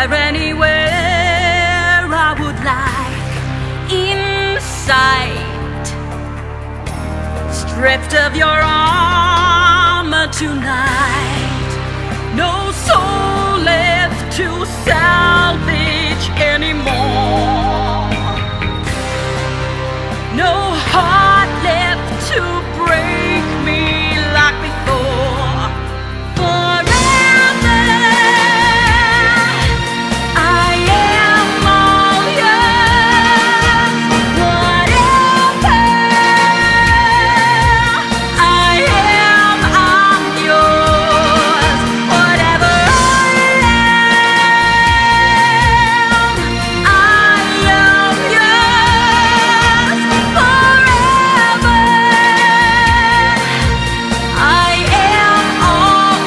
there anywhere I would like inside, stripped of your armor tonight? No soul left to salvage anymore, no heart left to break me like before. Forever I am all yours. Whatever I am, I'm yours. Whatever I am yours. Forever I am all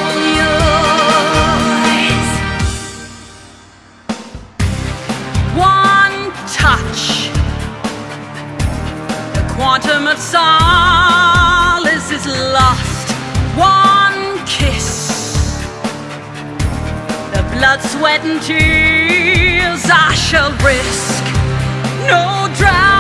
yours. One touch, the quantum of solace is lost. One kiss, the blood, sweat, and tears I shall risk. No drown.